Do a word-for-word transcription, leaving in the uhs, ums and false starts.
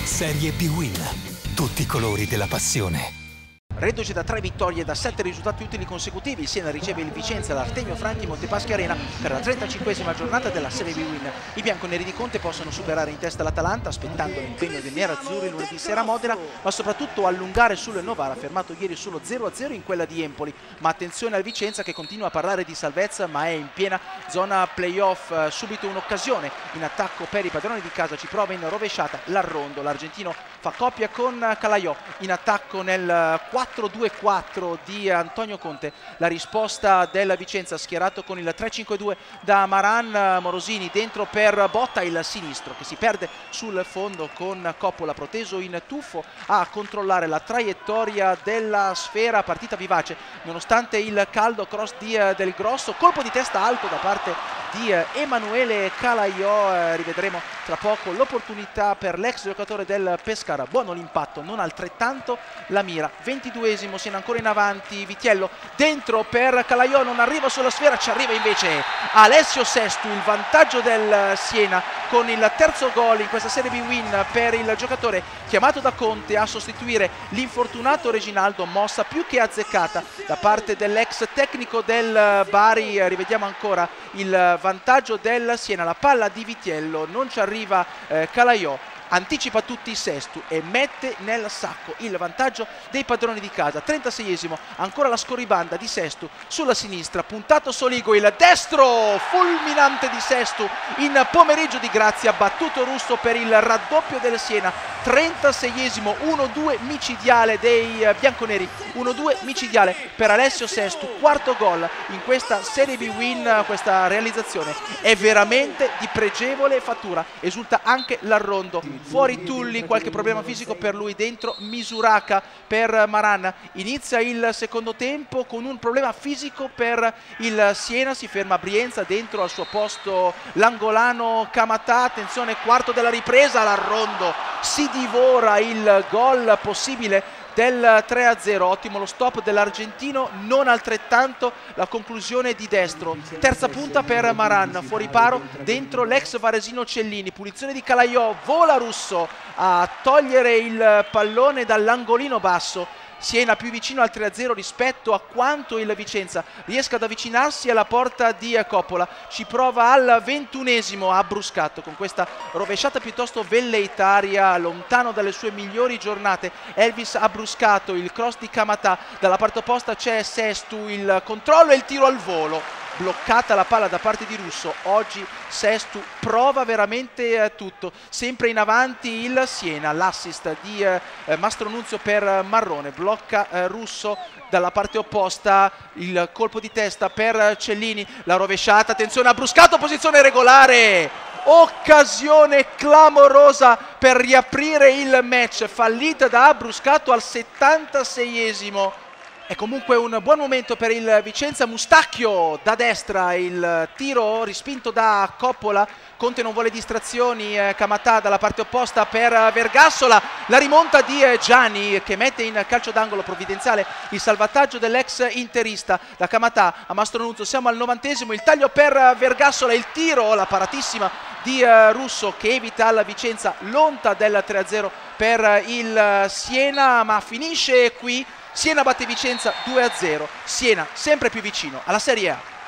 Serie B Win. Tutti i colori della passione. Reduce da tre vittorie e da sette risultati utili consecutivi, il Siena riceve il Vicenza all'Artemio Franchi Montepaschi Arena per la trentacinquesima giornata della Serie B Win. I bianconeri di Conte possono superare in testa l'Atalanta aspettando l'impegno dei nerazzurri lunedì sera a Modena, ma soprattutto allungare sul Novara fermato ieri solo zero a zero in quella di Empoli. Ma attenzione al Vicenza che continua a parlare di salvezza ma è in piena zona playoff. Subito un'occasione in attacco per i padroni di casa, ci prova in rovesciata Larrondo, l'argentino fa coppia con Calaiò in attacco nel quattro due quattro di Antonio Conte. La risposta della Vicenza schierato con il tre cinque due da Maran, Morosini dentro per Botta, il sinistro che si perde sul fondo con Coppola proteso in tuffo a controllare la traiettoria della sfera. Partita vivace nonostante il caldo, cross di Del Grosso, colpo di testa alto da parte di Emanuele Calaiò. Rivedremo tra poco l'opportunità per l'ex giocatore del Pescara. Buono l'impatto, non altrettanto la mira. ventiduesimo, Siena ancora in avanti, Vitiello dentro per Calaiò, non arriva sulla sfera, ci arriva invece Alessio Sestu. Il vantaggio del Siena con il terzo gol in questa Serie B Win per il giocatore chiamato da Conte a sostituire l'infortunato Reginaldo. Mossa più che azzeccata da parte dell'ex tecnico del Bari. Rivediamo ancora il vantaggio del Siena, la palla di Vitiello, non ci arriva eh, Calaiò, anticipa tutti Sestu e mette nel sacco il vantaggio dei padroni di casa. trentaseiesimo, ancora la scorribanda di Sestu sulla sinistra, puntato Soligo, il destro fulminante di Sestu in pomeriggio di grazia, battuto Russo per il raddoppio del Siena. trentaseiesimo, uno due micidiale dei bianconeri, uno due micidiale per Alessio Sestu, quarto gol in questa Serie B Win. Questa realizzazione è veramente di pregevole fattura, esulta anche Larrondo. Fuori Tulli, qualche problema fisico per lui, dentro Misuraka per Maran. Inizia il secondo tempo con un problema fisico per il Siena, si ferma Brienza, dentro al suo posto l'angolano Camatà. Attenzione, quarto della ripresa, Larrondo si divora il gol possibile del tre a zero. Ottimo lo stop dell'argentino, non altrettanto la conclusione di destro. Terza punta per Maran, fuori paro dentro l'ex varesino Cellini, punizione di Calaiò, vola Russo a togliere il pallone dall'angolino basso. Siena più vicino al tre a zero rispetto a quanto il Vicenza riesca ad avvicinarsi alla porta di Coppola. Ci prova al ventunesimo, ha bruscato con questa rovesciata piuttosto velleitaria, lontano dalle sue migliori giornate. Elvis ha bruscato, il cross di Camatà, dalla parte opposta c'è Sestu, il controllo e il tiro al volo. Bloccata la palla da parte di Russo. Oggi Sestu prova veramente eh, tutto, sempre in avanti il Siena. L'assist di eh, Mastronunzio per Marrone, blocca eh, Russo dalla parte opposta, il colpo di testa per Cellini, la rovesciata, attenzione, ha bruscato, posizione regolare. Occasione clamorosa per riaprire il match, fallita da Abruscato al settantaseiesimo. È comunque un buon momento per il Vicenza. Mustacchio da destra, il tiro respinto da Coppola. Conte non vuole distrazioni, eh, Camatà dalla parte opposta per Vergassola, la rimonta di eh, Gianni che mette in calcio d'angolo provvidenziale il salvataggio dell'ex interista. Da Camatà a Mastronunzio, siamo al novantesimo, il taglio per Vergassola, il tiro, la paratissima di eh, Russo che evita alla Vicenza l'onta del tre a zero per il Siena, ma finisce qui. Siena batte Vicenza due a zero, Siena sempre più vicino alla Serie A.